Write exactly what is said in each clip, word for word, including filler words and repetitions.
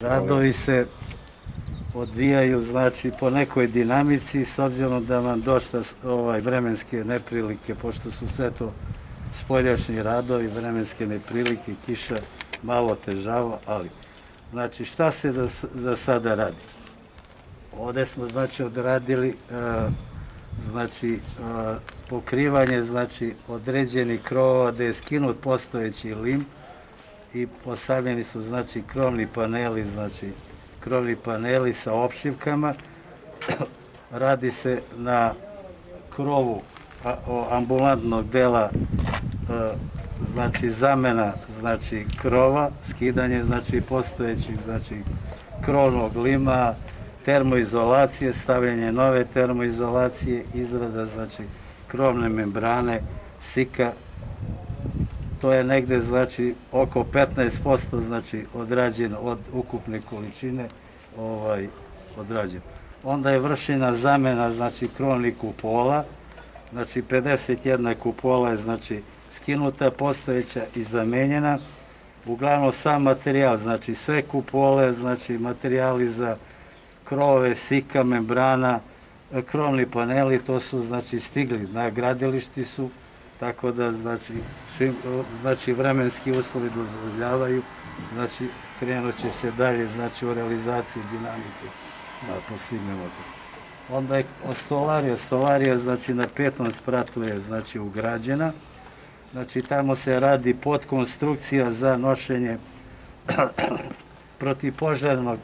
Radovi se odvijaju, znači, po nekoj dinamici, s obzirom da vam došla ovaj, vremenske neprilike, pošto su sve to spoljašnji radovi, vremenske neprilike, kiša malo težava, ali, znači, šta se za, za sada radi? Ovde smo, znači, odradili, uh, znači, uh, pokrivanje, znači, određeni krova, da je skinut postojeći lim i postavljeni su, znači, krovni paneli, znači, krovni paneli sa opšivkama. Radi se na krovu ambulantnog dela, znači zamena, znači krova, skidanje, znači postojećih, znači krovnog lima, termoizolacije, stavljanje nove termoizolacije, izrada, znači krovne membrane, sika. To je negde, znači, oko petnaest posto, znači, odrađeno od ukupne količine, ovaj, odrađeno. Onda je vršena zamena, znači, krovnih kupola, znači, pedeset jedna kupola je, znači, skinuta, postojeća i zamenjena. Uglavnom, sam materijal, znači, sve kupole, znači, materijali za krove, sika, membrana, krovni paneli, to su, znači, stigli, na gradilišti su, tako da, znači, čim, znači, vremenski uslovi dozvoljavaju, znači, krenut će se dalje, znači, u realizaciji dinamike, da postignemo to. Onda je stolarija, stolarija, znači, na petom spratu je, znači, ugrađena, znači, tamo se radi podkonstrukcija za nošenje protivpožarnog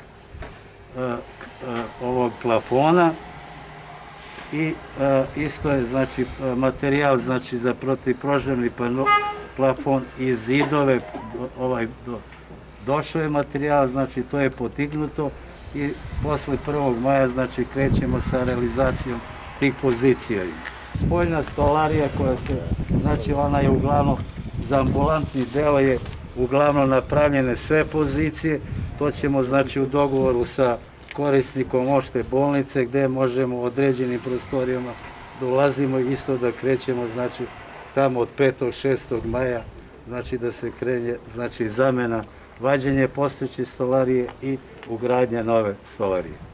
ovog plafona, i isto je, znači, materijal, znači, za protivpožarni plafon i zidove, ovaj, došao je materijal, znači, to je potignuto i posle prvog maja, znači, krećemo sa realizacijom tih pozicija. Spoljna stolarija koja se, znači, ona je uglavnom, za ambulantni deo je uglavnom napravljene sve pozicije, to ćemo, znači, u dogovoru sa korisnikom opšte bolnice, gde možemo u određenim prostorijama dolazimo isto da krećemo, znači, tamo od petog šestog maja, znači, da se krenje, znači, zamena, vađenje postojeće stolarije i ugradnja nove stolarije.